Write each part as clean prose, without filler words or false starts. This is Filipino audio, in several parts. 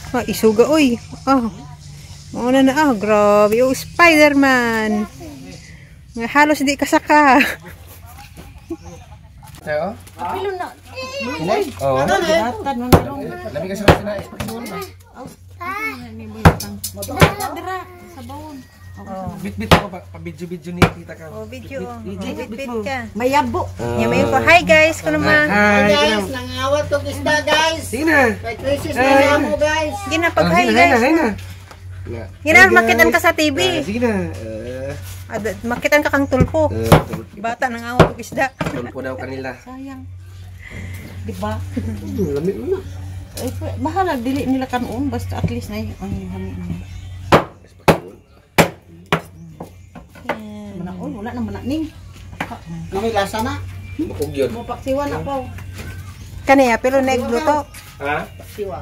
Ah, isuga oy. Ah. Muna na ah, grabe. Oh, Spider-Man. Halos di kasaka. Tayo? Apilo na. Hinay? Oo. Labi ka sa sinay. Dira sa bawon. Bit-bit ako pa video-video ni kita ka. Oh, video. Bit-bit ka. Mayabo. Yamayin ko. Hi guys, kuno ma. Hi Guys, nangawat tong isda guys. Sige na. Kay crisis na mo guys. Ginapag hi guys. Hay na. Hinar makitan ka sa TV. Sige na. Makitan ka kang tulpo. Bata nang awak og isda. Tulpo daw kanila. Sayang. Di ba? Lamig mo na. Ay, bahala dili nila kanon basta at least na ang hami niya. Manaon wala na mananing. May lasa na. Bukog yun. Mo paksiwa na po. Kaniya pero nagluto. Ha? Siwa.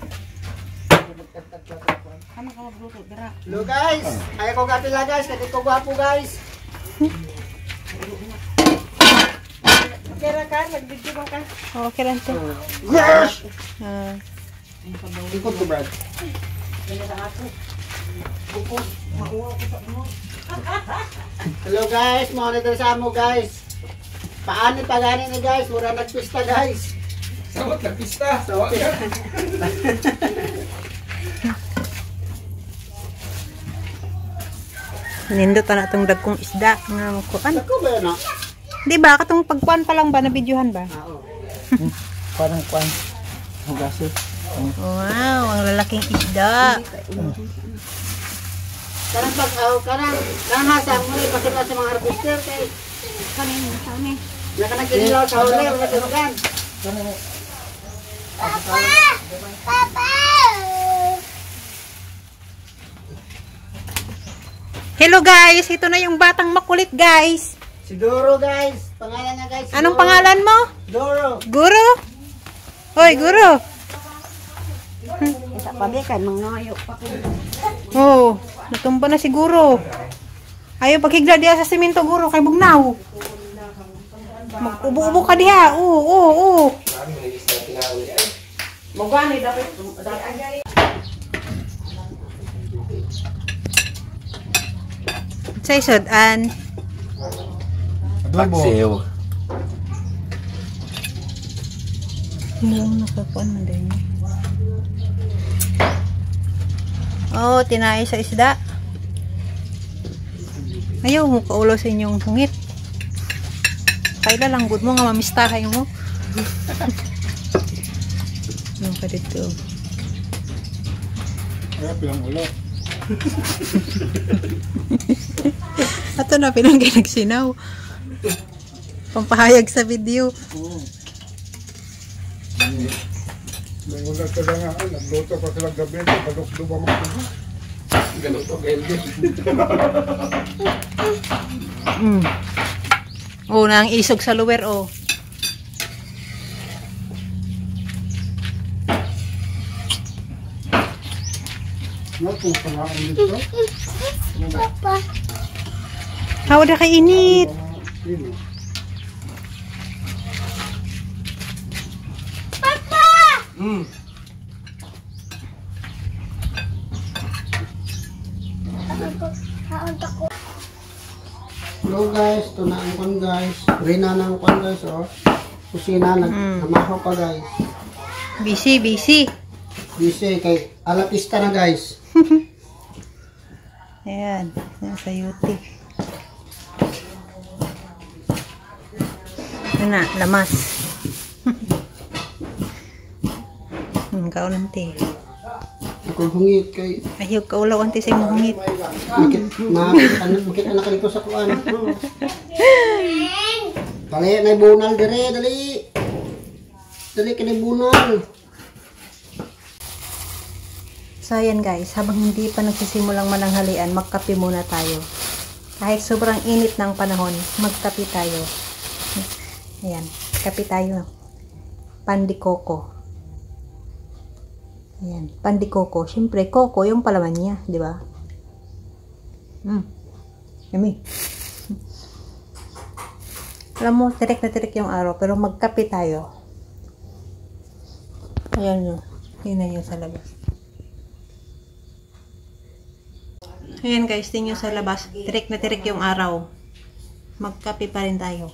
Ano ka magluto dira? Hello guys. Ay ko kapila guys, kadi ko gwapo guys. Kira ka nag-video ba ka? Okay lang to. Yes. Ah. Ikot ko Brad. Hello guys, monitor sa amo guys. Paano pagani ni guys? Mura nagpista guys. Sawat na pista. Sawat ka. Nindot na itong dagkong isda nga makuan. Ako ba yun? Di ba katong pagkuan pa lang ba na videohan ba? Oo. Parang kwan. Hugaso. Wow, ang lalaking isda. Karang karang hasa mo ni pasila sa mga harvester kay Kanin kami. nakanagilaw sa huli wala tunugan. Hello guys, ito na yung batang makulit guys. Si Doro guys, pangalan niya guys. Si Anong Doro. pangalan mo? Doro. Guro? Hoy, guro. Isa pa di kay mangayo pa ko. Oh, natumba na si guro. Ayaw paghigla diya sa simento guro kay bugnaw. Mag-ubo-ubo ka diha. Oo. Mogani dapat Say sudan. Paksiw. Hindi nakakuan man din. Oh, tinay sa isda. Ayaw mo kaulo sa inyong hungit. Kaila lang good mo nga mamistahay mo. Yung ka dito. Ay, pilang ulo. Ato na pinanggay nagsinaw. Pampahayag sa video. May ulat ka na nga, nagluto pa silang gabi, kalok-do ba mga Ganun to, Kelvin. Oh, nang isog sa luwer, oh. Ano kung pangaan dito? Hawa na kainit. Sino? Hello guys, ito na ang kwan guys. Rina na ang kwan guys, oh. Kusina, namahaw pa guys. Busy. Busy kay alatista na guys. Ayan, nasa yuti. Ano na, lamas. Kaulan ti. Ako hungit kay Ayaw kaulaw anti sa imong hungit. makit anak dito sa kuan. Dali na bunal dire, dali. Dali kini bunal. So ayan guys, habang hindi pa nagsisimulang mananghalian, magkape muna tayo. Kahit sobrang init ng panahon, magkape tayo. Ayan, kape tayo. Pandikoko. Ayan, pandikoko. Siyempre, koko yung palaman niya, di ba? Yummy. Alam mo, tirik na tirik yung araw, pero magkape tayo. Ayan yun. Yun na yun sa labas. Ayan guys, tingnan sa labas. Tirik na tirik yung araw. Magkape pa rin tayo.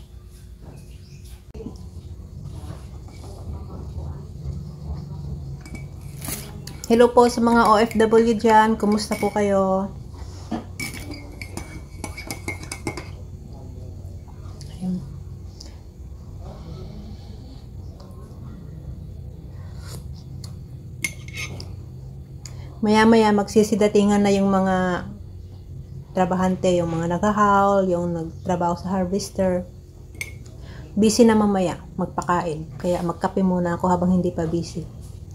Hello po sa mga OFW dyan. Kumusta po kayo? Ayun. Maya-maya magsisidatingan na yung mga trabahante, yung mga naghahaul, yung nagtrabaho sa harvester. Busy na mamaya magpakain. Kaya magkape muna ako habang hindi pa busy.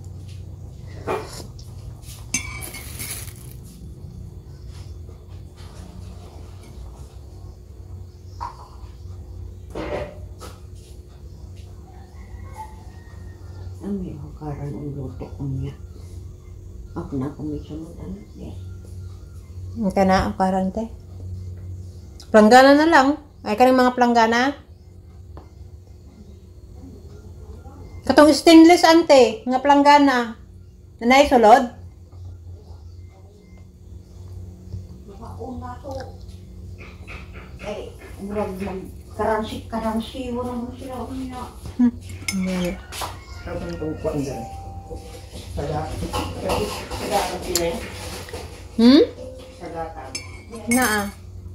Ang may hukaran ang luto ko niya. Ako na kung may sunod anak niya. Ang kana ang parante. Planggana na lang. Ay ka ng mga planggana. Katong stainless ante, nga planggana. Nanay sulod. Makauna to. Ay, murag mag-karansi, wala mo sila niya. Ayan. Naa.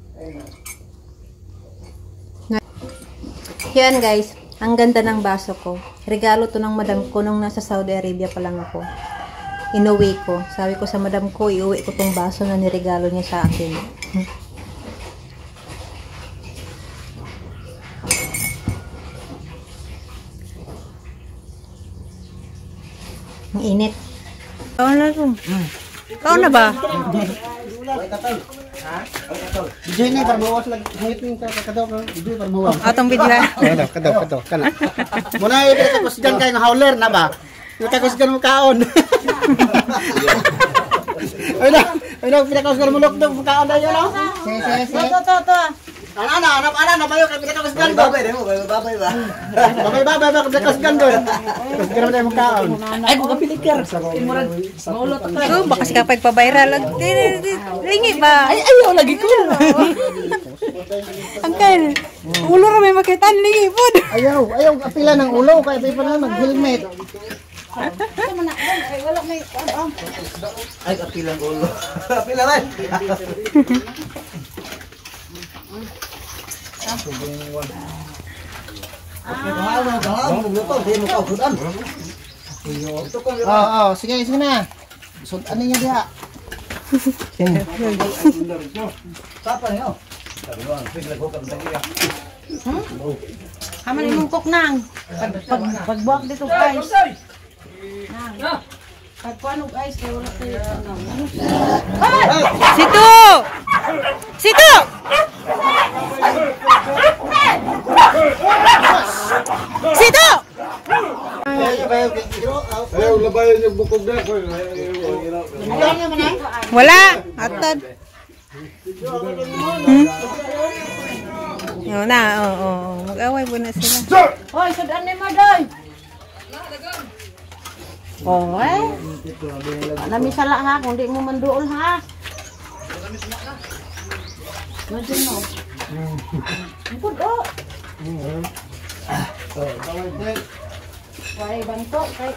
Yan guys, ang ganda ng baso ko. Regalo to ng madam ko nung nasa Saudi Arabia pa lang ako. Inuwi ko. Sabi ko sa madam ko, iuwi ko tong baso na niregalo niya sa akin. Ang init. Ikaw na to. Ikaw na ba? Diyan ni parmawas lag hangit ning kadaw ka. Diyan parmawas. Atong video ha. Kadaw kana. Muna ito ko sigan kay howler na ba? Nakakusgan mo kaon. Ay na pinakakusgan mo lokdog mo kaon dayo no. To. Ano bayo kay pinakakusgan do. Babay ba? Babay ba pinakakusgan do. Kusgan mo dayo mo kaon. Ay, kung kapilikar. Maulot ako. Baka si kapag pa-viral. Ringi ba? Ay, ayaw lagi ko. Uncle, ulo ra may makitaan. Lingi po. Ayaw apila ng ulo kay pa na mag-helmet. Ay, wala may... Ay, kapilang ulo. Kapila rin. Sige na. Sudan niya diha. Sapa niyo. Haman imong kok nang. Pagbuak dito guys. Nang. Pagpanog guys, kay wala kayo. Situ! Situ! Situ! Ayaw, labayan yung bukog na. Wala. Atad. Yun na, oo. Mag-away mo na sila. Hoy, sudan ni mo doy. Oh, eh. Nami sala ha, kung di mo manduol ha. Nandiyan mo. Ipod o. Wai banto kay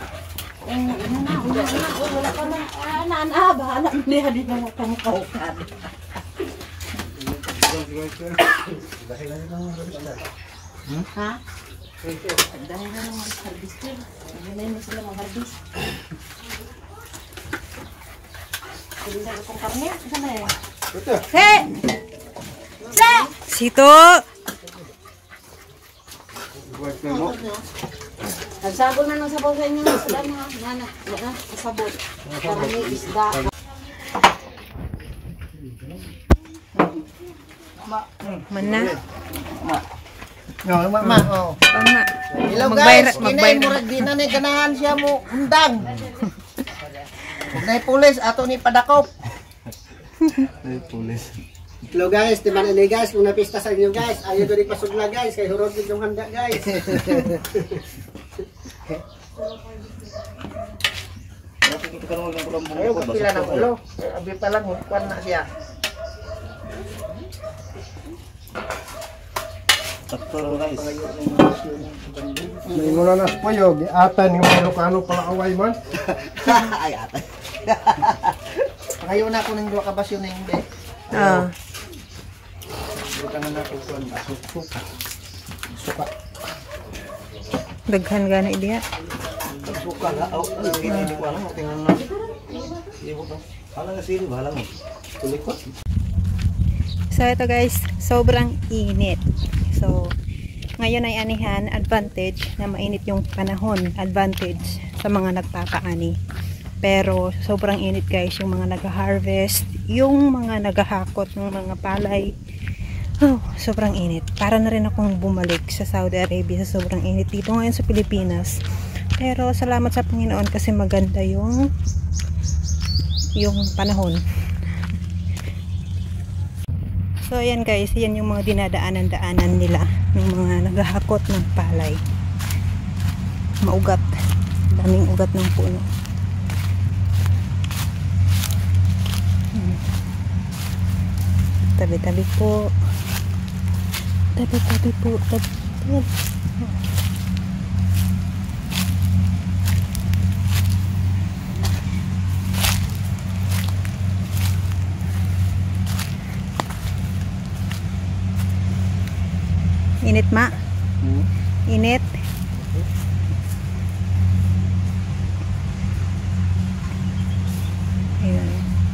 wala pa man bahala niya di na kang kaukan. Ha? Dahil na ng harvester. Dahil na sila mag-harvest. Hindi na itong karne. Saan na eh? Situ! Nagsabol na ng sabaw sa inyo. Sila na. Nana. Sabol. Karne, isda. Mana? Ma. Oh. Tama. Hello Magbayra- guys, kinay magbayra. murag di na ni ganahan siya mo undang. Kung na pulis ato ni padakop. Pulis. Hello guys, timan ini guys, kung napista sa inyo guys, ayo diri pasugla guys, kay hurog din yung handa guys. Ayaw, pila ng ulo. Abi pa lang, kwan na siya. May mula na po yun, atan yung mga Ilocano pala away man. Ay, ate. Pangayo na ako ng dua ka basyo na hindi. Ah. Bukan na ako kuan suka. Suka. Daghan gana idiya. Suka ga. Oh, ini ko alam tingnan na. Ibo ko. Ala nga sili bahala mo. Tulikot. So ito guys, sobrang init. So ngayon ay anihan, advantage na mainit yung panahon, advantage sa mga nagpapaani. Pero sobrang init guys, yung mga nag-harvest, yung mga naghahakot ng mga palay. Oh, sobrang init. Para na rin akong bumalik sa Saudi Arabia sa sobrang init dito ngayon sa Pilipinas. Pero salamat sa Panginoon kasi maganda yung panahon. So ayan guys, yan yung mga dinadaanan-daanan nila ng mga naghahakot ng palay. Maugat. Daming ugat ng puno. Tabi-tabi po. Tabi-tabi po. Tabi-tabi. Init ma? Init? Ayan.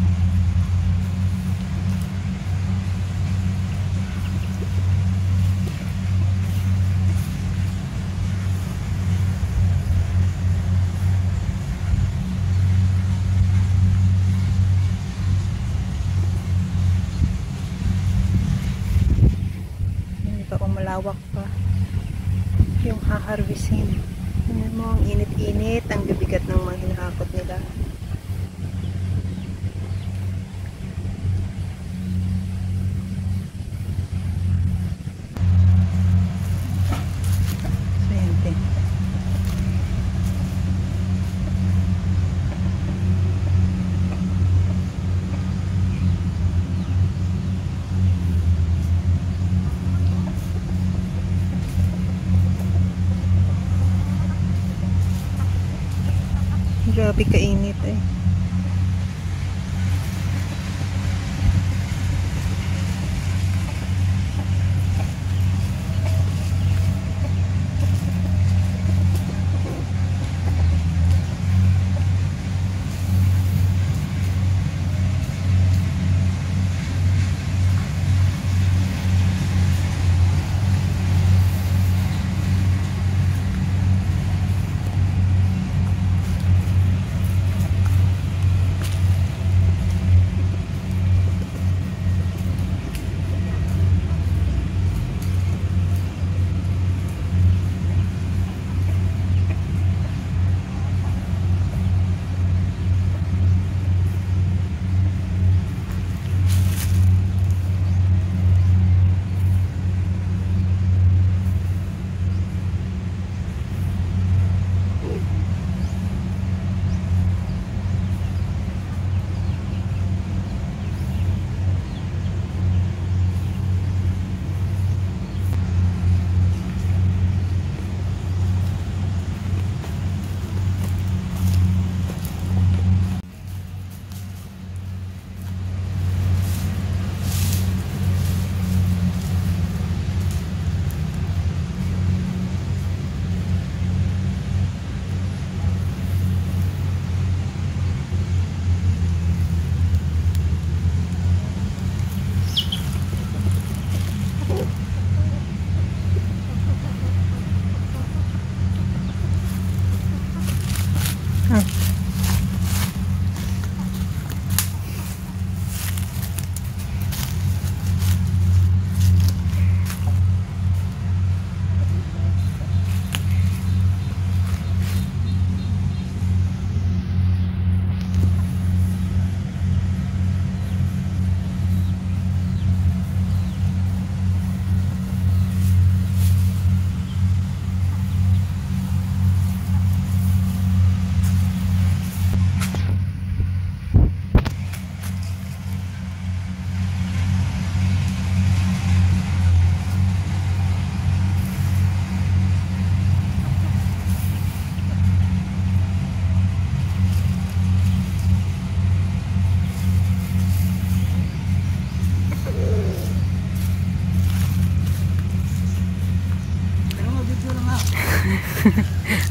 Malawak pa yung haharvestin. Tingnan mo, ang init-init, ang bibigat ng mga hinahakot nila. So yan din. Grabe kainit eh.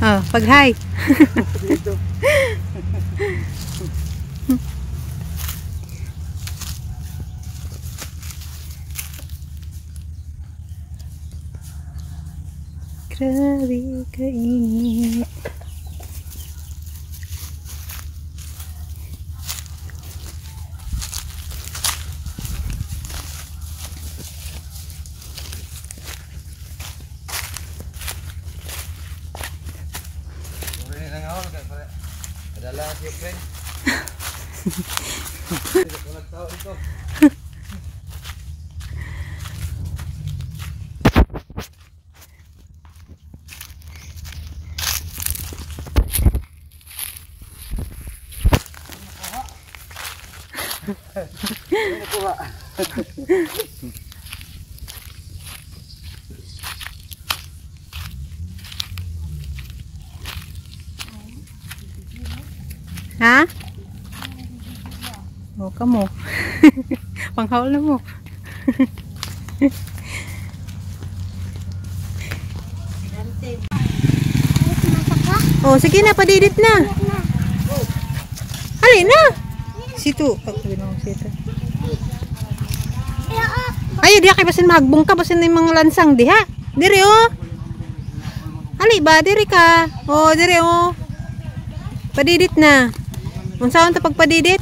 Oh, pag-hi. Grabe kainit. Adalah si friend. Ha? Oh, kamu. Panghaul na mo. Oh, sige na, padidit na. Halin na. Situ. Situ. Ay, diha kay basin mahagbong ka, basin na yung mga lansang diha. Diri oh. Ali ba, diri ka. Oh, diri oh. Padidit na. Unsaon ta pagpadidit?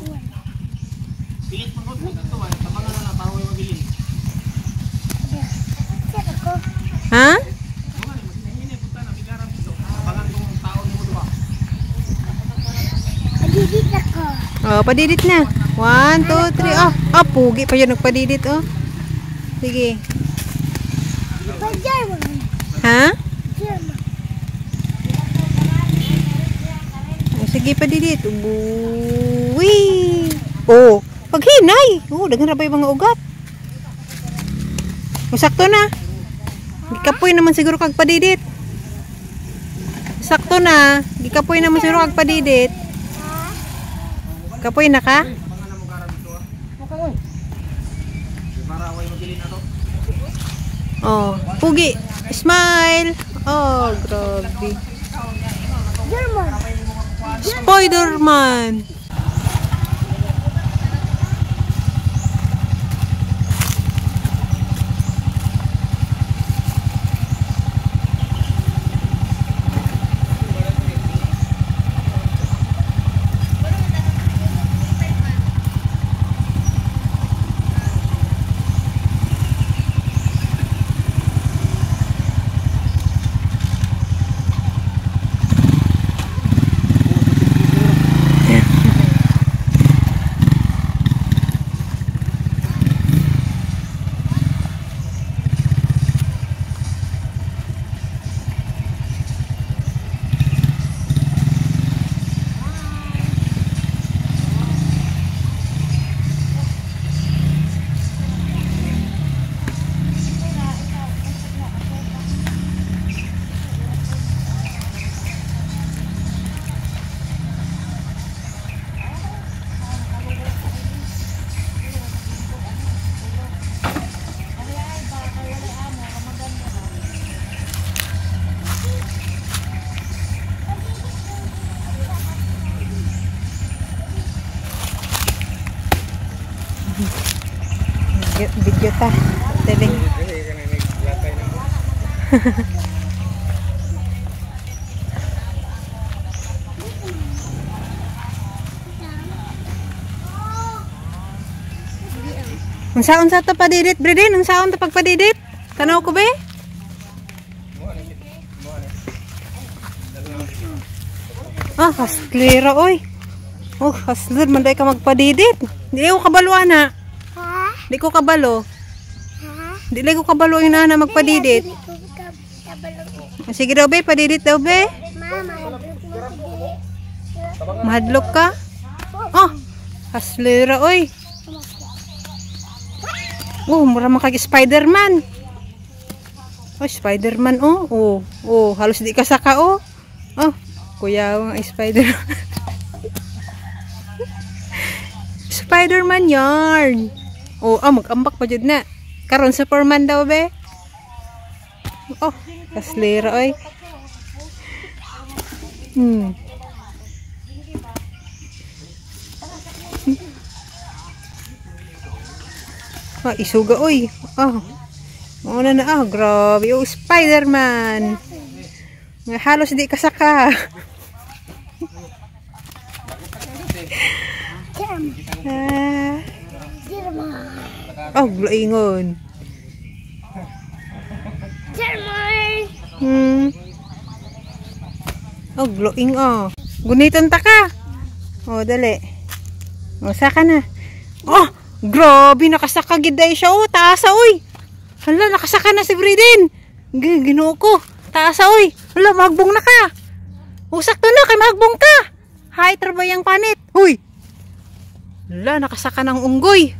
Ha? Padidit ako. Oh, padidit na. 1, 2, 3. Oh, oh, pugi pa yun nagpadidit oh. Sige. Pajar mo. Ha? Pajar mo. Oh, sige padidit. Uy. Oh, paghinay. Oh, daghan ra ba yung mga ugat? Oh, sakto na. Gikapoy naman siguro kag padidit. Sakto na. Gikapoy naman siguro kag padidit. Kapoy na ka? Oh, pugi. Smile. Oh, grabe. German. Spider-Man. Video ta. Telling. Unsaon sa ta padidit, Bredin? Unsaon ta pagpadidit? Tanaw ko be? Ah, hasklera oy. Oh, hasler man day ka magpadidit. Di ko kabalo ana. Ha? Di ko kabalo. Ha? Di ko kabalo yung nana magpadidit. Kabalo. Sige daw be, padidit daw be. Mama, Mahadlok ka? Oh, haslera oy. Oh, mura man kag Spider-Man. Oh, Spider-Man oh. Oh, oh, halos di ka saka oh. Oh, kuya ang Spider. Spider-Man yarn. Oh, mag-ambak pa jud na. Karon Superman daw be. Oh, haslera oy. Hmm. Ah, isuga oy. Ah. Muna na grabe. Oh, Spider-Man. Halos di kasaka. Ah. Oh, glaingon. Oh, glowing oh. Guniton ta ka. Oh, dali. Oh, saka na. Oh, grabe nakasaka gid day siya oh, taasa oy. Hala, nakasaka na si Briden. Ginoo ko. Taasa oy. Hala, mahagbong na ka. Usak to na kay mahagbong ka. Hay trabayang panit. Huy. Hala, nakasaka ng unggoy.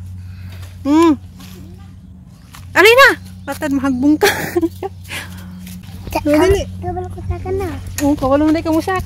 Alay na. Patad mahagbong ka. Dali. Kabalo ko sa kana. Oh, kawalong na ka musaka.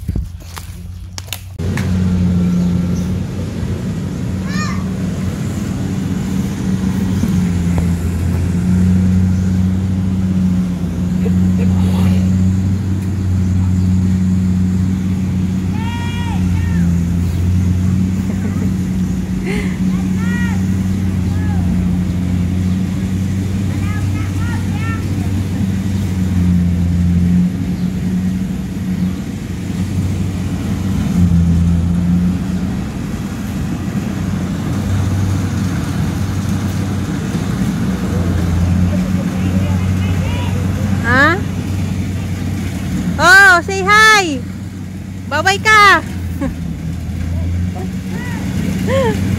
Ha? Oh, say hi. Bye-bye ka.